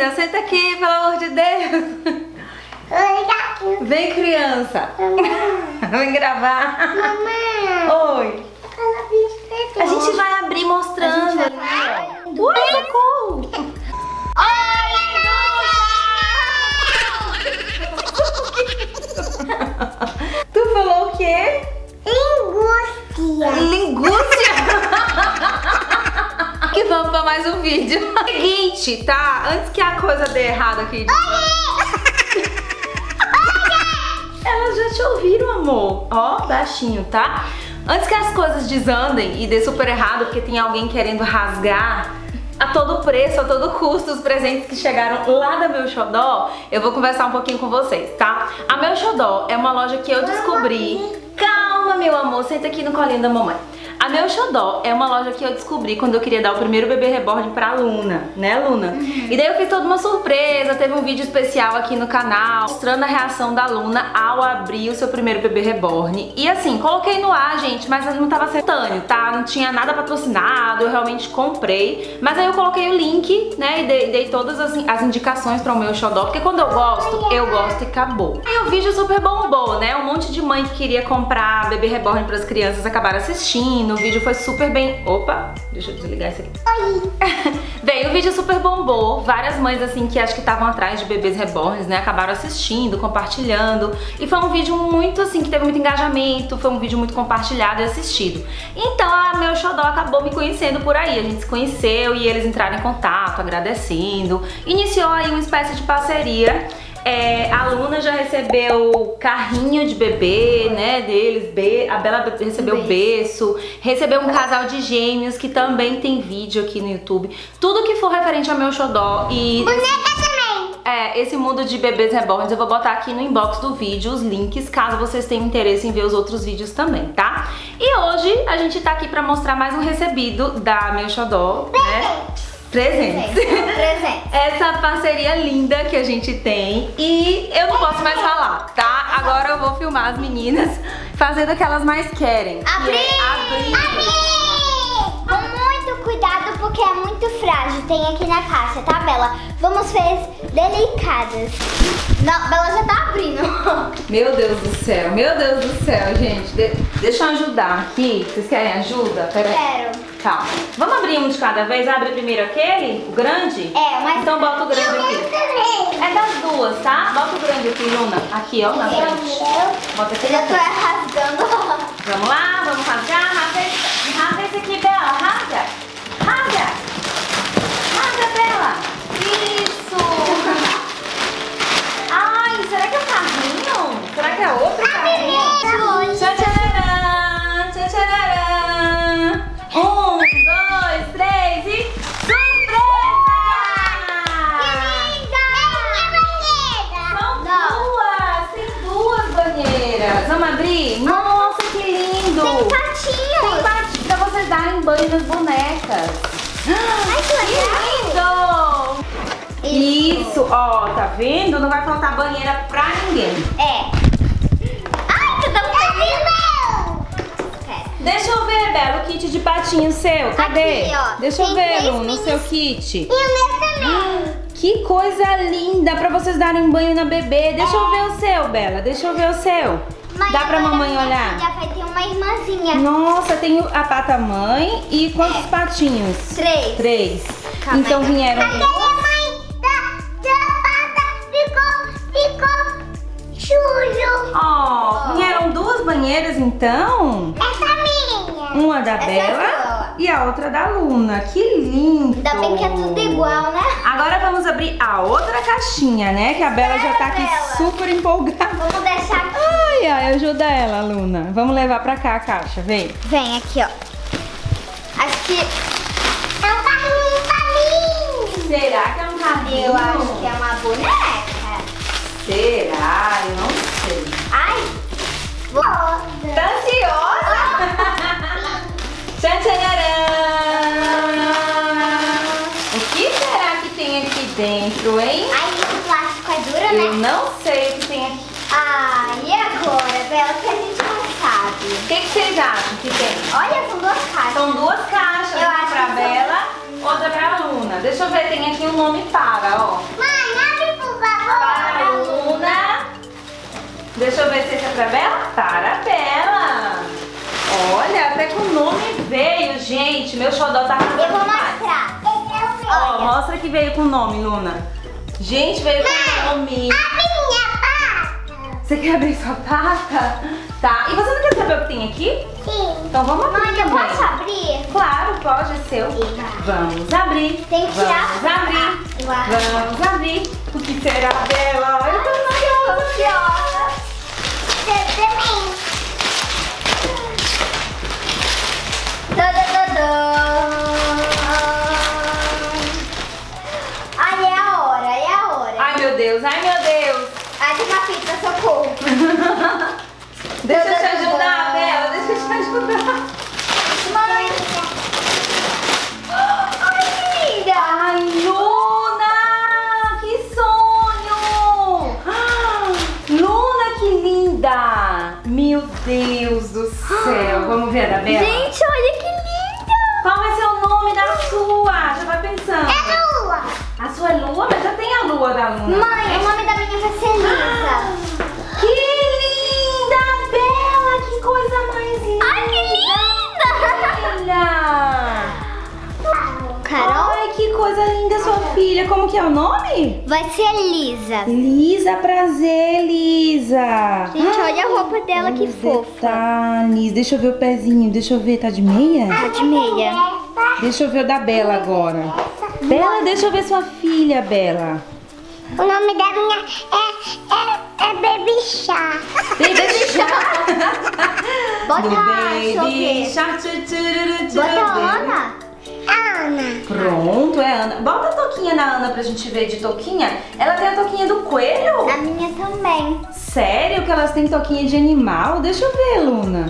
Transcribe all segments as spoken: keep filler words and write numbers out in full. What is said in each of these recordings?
linda, senta aqui, pelo amor de Deus. Vem, criança. Vem gravar. Mamãe. Oi. A gente vai abrir mostrando. Ui, socorro. Tu falou o quê? Linguícia. Linguícia? Que vamos para mais um vídeo. Seguinte, tá? Antes que a coisa dê errado aqui. Elas já te ouviram, amor. Ó, baixinho, tá? Antes que as coisas desandem e dê super errado, porque tem alguém querendo rasgar a todo preço, a todo custo, os presentes que chegaram lá da Meu Xodó, eu vou conversar um pouquinho com vocês, tá? A Meu Xodó é uma loja que eu descobri... Calma, meu amor, senta aqui no colinho da mamãe. A Meu Xodó é uma loja que eu descobri quando eu queria dar o primeiro bebê reborn pra Luna, né, Luna? Uhum. E daí eu fiz toda uma surpresa, teve um vídeo especial aqui no canal mostrando a reação da Luna ao abrir o seu primeiro bebê reborn. E assim, coloquei no ar, gente, mas não tava simultâneo, tá? Não tinha nada patrocinado, eu realmente comprei. Mas aí eu coloquei o link, né, e dei, dei todas as, as indicações para o Meu Xodó, porque quando eu gosto, eu gosto e acabou. Aí o vídeo super bombou, né? Um monte de mãe que queria comprar bebê reborn para as crianças acabaram assistindo. O vídeo foi super bem... Opa, deixa eu desligar isso aqui. Bem, o vídeo super bombou. Várias mães, assim, que acho que estavam atrás de bebês reborns, né, acabaram assistindo, compartilhando. E foi um vídeo muito, assim, que teve muito engajamento. Foi um vídeo muito compartilhado e assistido. Então a Meu Xodó acabou me conhecendo por aí. A gente se conheceu e eles entraram em contato, agradecendo. Iniciou aí uma espécie de parceria. É, a Luna já recebeu carrinho de bebê, né, deles, Be a Bela recebeu berço, recebeu um casal de gêmeos que também tem vídeo aqui no YouTube. Tudo que for referente ao Meu Xodó e... boneca também! É, esse mundo de bebês reborns eu vou botar aqui no inbox do vídeo os links, caso vocês tenham interesse em ver os outros vídeos também, tá? E hoje a gente tá aqui pra mostrar mais um recebido da Meu Xodó, né? Presentes. Presentes. Essa parceria linda que a gente tem. E eu não posso mais falar, tá? Agora eu vou filmar as meninas fazendo o que elas mais querem. Abrir! É abrir. Abrir! Com muito cuidado porque é muito frágil. Tem aqui na caixa, tá, Bela? Vamos ser delicadas. Não, Bela já tá abrindo. Meu Deus do céu, meu Deus do céu, gente. De deixa eu ajudar aqui. Vocês querem ajuda? Pera aí. Quero. Calma. Vamos abrir um de cada vez? Abre primeiro aquele, o grande? É, mas... Então bota o grande aqui. É das duas, tá? Bota o grande aqui, Luna. Aqui, ó, na frente. Bota aqui. Eu já tô rasgando. Vamos lá, vamos rasgar. Rasga esse, rasga esse aqui, Bela. Rasga. Rasga. Rasga, Bela. Isso. Ai, será que é o carrinho? Será que é outro carrinho? Tchan-tchararã. Tchan-tchararã. Um, dois, três e... surpresa! Que linda! São Não. duas! Tem duas banheiras! Vamos abrir? Nossa, que lindo! Tem patinhos! Tem patinhos pra vocês darem banho nas bonecas! Ai, que legal! Isso, ó, tá vendo? Não vai faltar banheira pra ninguém. É. Ai, que tão Deixa eu ver, Bela, o kit de patinho seu. Cadê? Aqui, ó. Deixa eu Tem ver, três Lu, no minis. seu kit. E o meu também. Que coisa linda pra vocês darem banho na bebê. Deixa eu ver o seu, Bela. Deixa eu ver o seu. Mãe, Dá pra agora mamãe minha olhar? filha vai ter uma irmãzinha. Nossa, tem a pata mãe e quantos É. patinhos? Três. Três. Calma Então aí. vieram... Cadê a mãe da, da pata? Ficou, ficou sujo. Ó, vieram duas banheiras então? Essa é minha. Uma da Essa é Bela sua. e a outra da Luna. Que lindo! Ainda bem que é tudo igual, né? Agora vamos abrir a outra caixinha, né? Que a Bela já tá aqui Bela. super empolgada. Vamos deixar aqui. Ai, ai, ajuda ela, Luna. Vamos levar pra cá a caixa, vem. Vem aqui, ó. Acho que é um carrinho pra mim. Será que é um carrinho? Eu acho que é uma boneca. Será? Eu não sei. Ai, vou. Tá ansiosa? Tchan, tchanarã. O que será que tem aqui dentro, hein? Ai, esse plástico é duro, Eu né? não sei o que tem aqui. Ah, e agora, Bela, que a gente não sabe? O que, que vocês acham que tem? Olha, são duas caixas. São duas caixas, Eu uma acho pra que Bela, outra pra Luna. Deixa eu ver, tem aqui um nome para, ó. pra Bela? Parabéns! Olha, até com o nome veio, gente. Meu xodó tá arrasando. Eu vou mostrar. Ó, mostra que veio com o nome, Luna. Gente, veio com o nome. A minha pata. Você quer abrir sua pata? Tá. E você não quer saber o que tem aqui? Sim. Então vamos abrir. Mãe, eu também. posso abrir? Claro, pode, é seu. Vamos abrir. Tem que tirar. Vamos abrir. Uau. Vamos abrir. O que será dela? Eu tô ansiosa. Você também. Ai, é a hora, é a hora. Ai, meu Deus, ai, meu Deus. Ai, tem uma pizza, socorro. Deixa eu te ajudar, Bela, deixa eu te ajudar. Mãe. Ai, que linda. Ai, Luna, que sonho. Ah, Luna, que linda. Meu Deus do céu. Vamos ver a da Bela? Gente, olha que linda. Qual vai ser o nome da sua? Já vai pensando. É Lua. A sua é Lua? Mas já tem a Lua da Luna. Mãe, o nome da minha vai ser Lisa. Que linda, Bela. Que coisa mais linda. Ai, que linda. Olha. Carol? Ai, que coisa linda, sua filha. Como que é o nome? Vai ser Lisa. Lisa, prazer, Lisa. Gente, olha a roupa dela, que fofa. Detalhes. Deixa eu ver o pezinho. Deixa eu ver, tá de meia? Tá de meia. Deixa eu ver o da Bela agora. Bela, deixa eu ver sua filha, Bela. O nome da minha é, é, é Baby Shark. Baby Shark. Bota Do a Baby Shark. Shark. tchu, tchu, tchu, Bota a baby. Ana. Ana. Pronto, é a Ana. Bota a toquinha na Ana pra gente ver de toquinha. Ela tem a toquinha do coelho? A minha também. Sério que elas têm toquinha de animal? Deixa eu ver, Luna.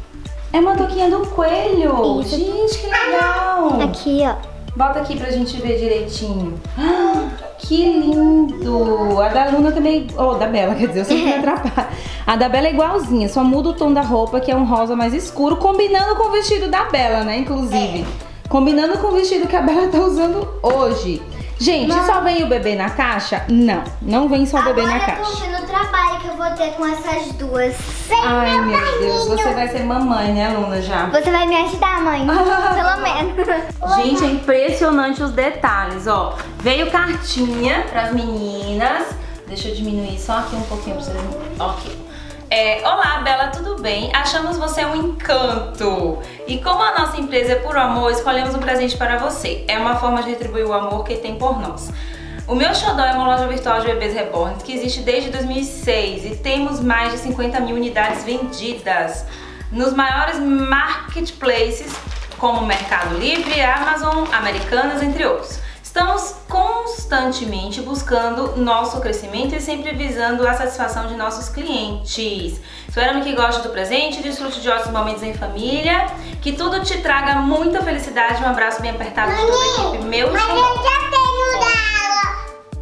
É uma toquinha do coelho. Isso. Gente, que legal. Aqui, ó. Bota aqui pra gente ver direitinho. Ah, que lindo. A da Luna também... Oh, da Bela, quer dizer, eu sempre me atrapalho. A da Bela é igualzinha, só muda o tom da roupa, que é um rosa mais escuro, combinando com o vestido da Bela, né, inclusive. É. Combinando com o vestido que a Bela tá usando hoje. Gente, Mãe. só vem o bebê na caixa? Não, não vem só o bebê na Agora eu caixa. tô vendo o trabalho que eu vou ter com essas duas. Ai, meu Deus, você vai ser mamãe, né, Luna, já? Você vai me ajudar, mãe? Pelo menos. Gente, é impressionante os detalhes, ó. Veio cartinha pras meninas. Deixa eu diminuir só aqui um pouquinho pra vocês. Ok. É, olá, Bela, tudo bem? Achamos você um encanto. E como a nossa empresa é por amor, escolhemos um presente para você. É uma forma de retribuir o amor que tem por nós. O Meu Xodó é uma loja virtual de bebês reborns que existe desde dois mil e seis e temos mais de cinquenta mil unidades vendidas nos maiores marketplaces como Mercado Livre, Amazon, Americanas, entre outros. Estamos constantemente buscando nosso crescimento e sempre visando a satisfação de nossos clientes. Esperamos que goste do presente, desfrute de ótimos momentos em família, que tudo te traga muita felicidade. Um abraço bem apertado de toda a equipe Meu Xodó. Mas eu já tenho dela.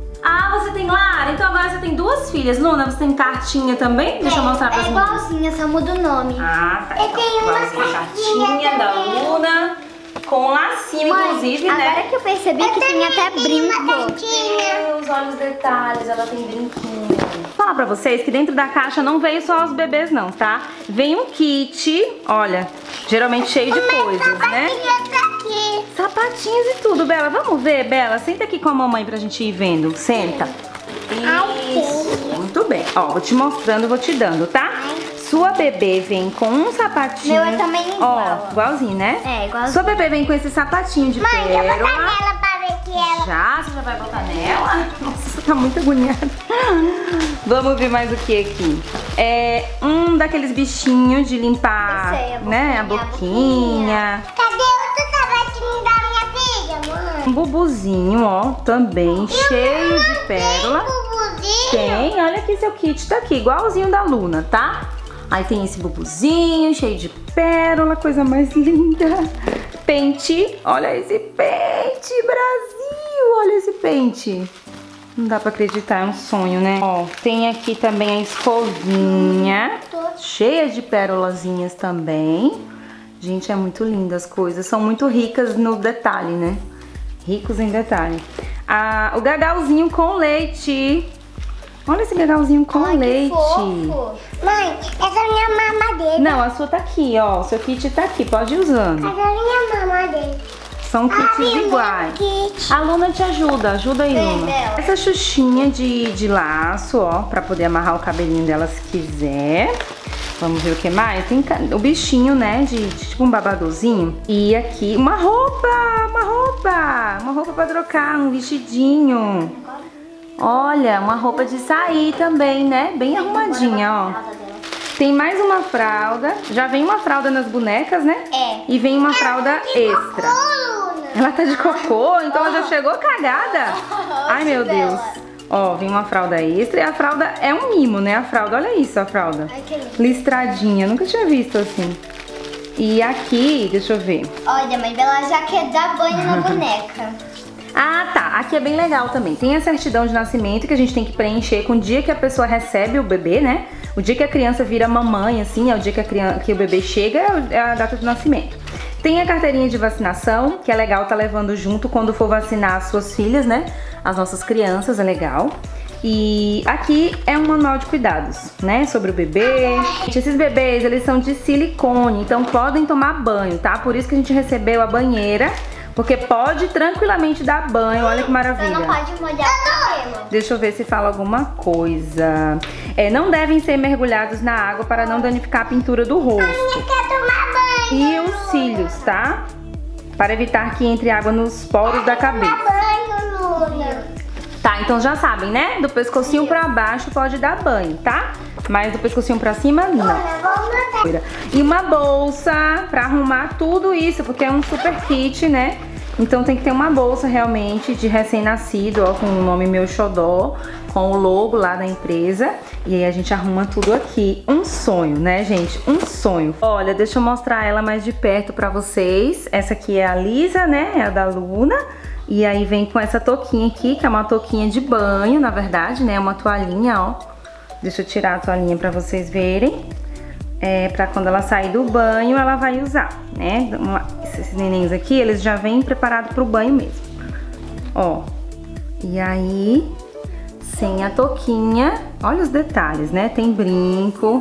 Ah, você tem Lara? Então agora você tem duas filhas. Luna, você tem cartinha também? Deixa eu mostrar pra É vocês. igualzinha, só muda o nome. Ah, tá. Eu tenho uma Igualzinho, cartinha da também. Luna. Com lacinho, Mãe, inclusive, agora né? que eu percebi que tem até brinco. Deus, olha os detalhes, ela tem brinquinho. Vou falar pra vocês que dentro da caixa não veio só os bebês não, tá? Vem um kit, olha, geralmente cheio de coisas, né? Aqui. Sapatinhos e tudo, Bela. Vamos ver, Bela? Senta aqui com a mamãe pra gente ir vendo. Senta. Isso, muito bem. Ó, vou te mostrando, vou te dando, tá? Sua bebê vem com um sapatinho. Meu é também igual. Ó, igualzinho, né? É, igualzinho. Sua bebê vem com esse sapatinho de Mãe, eu vou pérola. botar nela pra ver que ela... Já? Você já vai botar nela? Nossa, você tá muito agoniada. Vamos ver mais o que aqui. É um daqueles bichinhos de limpar, Eu sei, a né? A boquinha, boquinha. Cadê outro sapatinho da minha filha, mãe? Um bubuzinho, ó, também cheio de pérola. Bubuzinho? Tem, olha aqui seu kit, tá aqui, igualzinho da Luna, tá? Aí tem esse bubuzinho cheio de pérola, coisa mais linda. Pente, olha esse pente, Brasil, olha esse pente. Não dá pra acreditar, é um sonho, né? Ó, tem aqui também a escovinha, cheia de pérolazinhas também. Gente, é muito linda as coisas, são muito ricas no detalhe, né? Ricos em detalhe. Ah, o gagalzinho com leite. Olha esse gagalzinho com Ai, leite. Que fofo. Mãe, essa é a minha mamadeira. Não, a sua tá aqui, ó. O seu kit tá aqui, pode ir usando. Essa é a minha mamadeira. São kits minha iguais. kit. A Luna te ajuda, ajuda aí, Vem, Luna. Bela. Essa xuxinha de, de laço, ó, pra poder amarrar o cabelinho dela se quiser. Vamos ver o que mais? Tem o bichinho, né, de, de tipo um babadozinho. E aqui uma roupa, uma roupa. Uma roupa pra trocar, um vestidinho. Olha, uma roupa de sair também, né? Bem arrumadinha, ó. Tem mais uma fralda. Já vem uma fralda nas bonecas, né? É. E vem uma fralda extra. Ela tá de cocô, então ela já chegou cagada. Ai, meu Deus. Ó, vem uma fralda extra e a fralda é um mimo, né? A fralda, olha isso, a fralda. Listradinha, nunca tinha visto assim. E aqui, deixa eu ver. Olha, mãe, ela já quer dar banho na boneca. Ah, tá. Aqui é bem legal também. Tem a certidão de nascimento que a gente tem que preencher com o dia que a pessoa recebe o bebê, né? O dia que a criança vira mamãe, assim, é o dia que, a criança, que o bebê chega, é a data do nascimento. Tem a carteirinha de vacinação, que é legal tá levando junto quando for vacinar as suas filhas, né? As nossas crianças, é legal. E aqui é um manual de cuidados, né? Sobre o bebê. Esses bebês, eles são de silicone, então podem tomar banho, tá? Por isso que a gente recebeu a banheira, porque pode tranquilamente dar banho, olha que maravilha. Você não pode molhar o cabelo. Deixa eu ver se fala alguma coisa. É, não devem ser mergulhados na água para não danificar a pintura do rosto. Eu quero tomar banho. E os cílios, tá? Para evitar que entre água nos poros da cabeça. Tomar banho, Luna. Tá, então já sabem, né? Do pescocinho pra baixo pode dar banho, tá? Mas do pescocinho pra cima, não. E uma bolsa pra arrumar tudo isso, porque é um super kit, né? Então tem que ter uma bolsa realmente de recém-nascido, ó, com o nome Meu Xodó, com o logo lá da empresa. E aí a gente arruma tudo aqui. Um sonho, né, gente? Um sonho. Olha, deixa eu mostrar ela mais de perto pra vocês. Essa aqui é a Lisa, né? É a da Luna. E aí vem com essa touquinha aqui, que é uma touquinha de banho, na verdade, né? Uma toalhinha, ó. Deixa eu tirar a toalhinha pra vocês verem. É, pra quando ela sair do banho, ela vai usar, né? Uma, esses nenéns aqui, eles já vêm preparados pro banho mesmo. Ó. E aí, sem a touquinha, olha os detalhes, né? Tem brinco,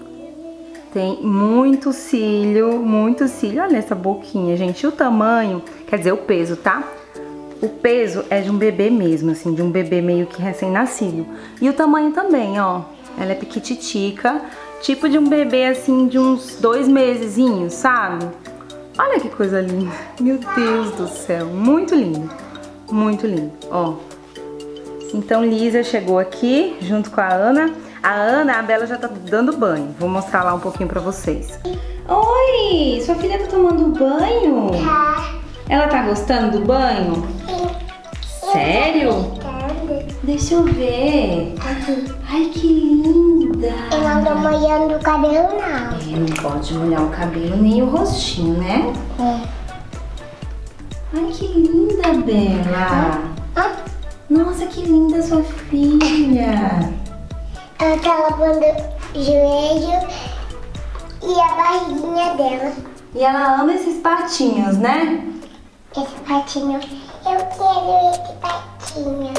tem muito cílio, muito cílio. Olha essa boquinha, gente. E o tamanho, quer dizer, o peso, tá? O peso é de um bebê mesmo, assim, de um bebê meio que recém-nascido. E o tamanho também, ó. Ela é piquititica, tipo de um bebê, assim, de uns dois mesezinhos, sabe? Olha que coisa linda. Meu Deus do céu, muito lindo. Muito lindo, ó. Então, Lisa chegou aqui, junto com a Ana. A Ana, a Bela já tá dando banho. Vou mostrar lá um pouquinho pra vocês. Oi, sua filha tá tomando banho? Tá. Ela tá gostando do banho? Sim. Sério? Deixa eu ver. Ai, que linda. Eu não tô molhando o cabelo, não. É, não pode molhar o cabelo nem o rostinho, né? É. Ai, que linda, Bela. Ah, Nossa, que linda sua filha. ela tá lavando o joelho e a barriguinha dela. E ela ama esses patinhos, né? Esse patinho. Eu quero esse patinho.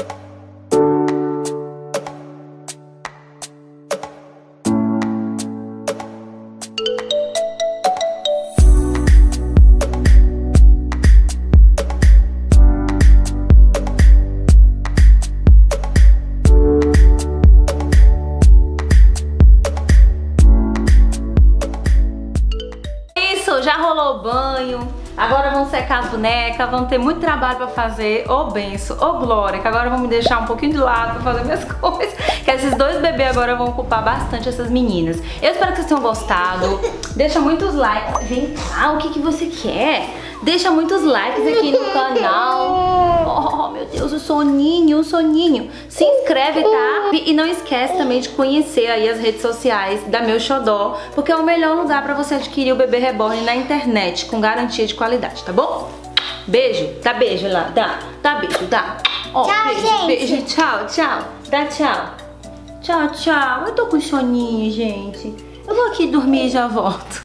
Já rolou o banho, agora vão secar as bonecas, vão ter muito trabalho pra fazer. Ô benção, ô glória, que agora vão me deixar um pouquinho de lado pra fazer minhas coisas, que esses dois bebês agora vão ocupar bastante essas meninas. Eu espero que vocês tenham gostado. Deixa muitos likes. Vem cá, o que que você quer? Deixa muitos likes aqui no canal. Oh, meu Deus, o soninho, o soninho. Se inscreve, tá? E não esquece também de conhecer aí as redes sociais da Meu Xodó, porque é o melhor lugar pra você adquirir o bebê reborn na internet, com garantia de qualidade, tá bom? Beijo, dá beijo lá, dá, dá beijo, dá. Ó, tchau, beijo, gente. Beijo, tchau, tchau, dá tchau. Tchau, tchau. Eu tô com soninho, gente. Eu vou aqui dormir e já volto.